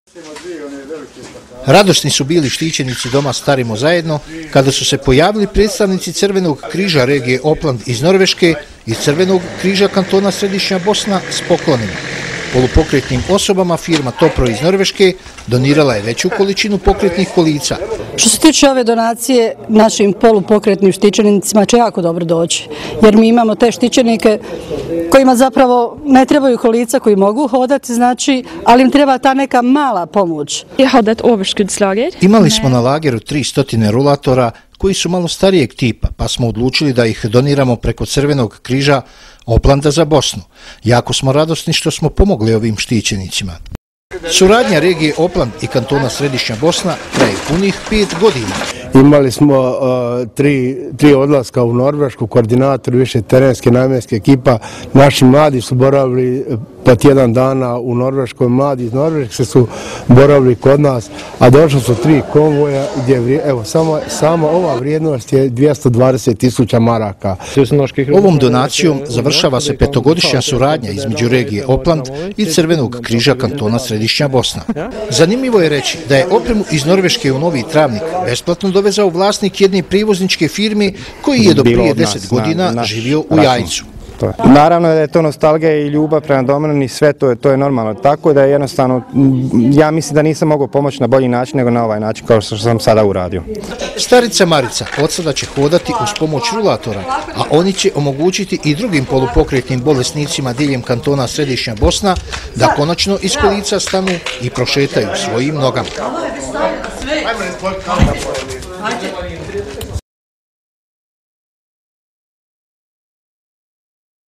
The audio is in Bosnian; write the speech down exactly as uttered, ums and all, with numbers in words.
Radosni su bili štićenici doma Starimo zajedno kada su se pojavili predstavnici Crvenog križa regije Opland iz Norveške i Crvenog križa kantona Središnja Bosna s poklonima. Polupokretnim osobama firma Topro iz Norveške donirala je veću količinu pokretnih kolica. Što se tiče ove donacije, našim polupokretnim štićenicima će jako dobro doći, jer mi imamo te štićenike kojima zapravo ne trebaju kolica, koji mogu hodati, znači, ali im treba ta neka mala pomoć. Imali smo na lageru tristo rulatora koji su malo starijeg tipa, pa smo odlučili da ih doniramo preko Crvenog križa Oplanda za Bosnu. Jako smo radosni što smo pomogli ovim štićenicima. Suradnja regije Opland i kantona Središnja Bosna traje punih pet godina. Imali smo uh, tri, tri odlaska u Norvešku, koordinator više terenske namjenske ekipa. Naši mladi su boravili po tjedan dana u Norveškoj, mladi iz Norveške su boravili kod nas, a došli su tri konvoja gdje evo, samo, samo ova vrijednost je dvjesto dvadeset tisuća maraka. Ovom donacijom završava se petogodišnja suradnja između regije Opland i Crvenog križa kantona Središnja Bosna. Zanimljivo je reći da je opremu iz Norveške u Novi Travnik besplatno dovezao vlasnik jedne privozničke firme koji je do prije deset godina živio u Jajcu. Naravno da je to nostalgija i ljubav prema domovini, sve to je, to je normalno. Tako da je jednostavno, ja mislim da nisam mogao pomoći na bolji način nego na ovaj način kao što sam sada uradio. Starica Marica od sada će hodati uz pomoć rulatora, a oni će omogućiti i drugim polupokretnim bolesnicima diljem kantona Središnja Bosna da konačno iz kolica stanu i prošetaju svojim nogama.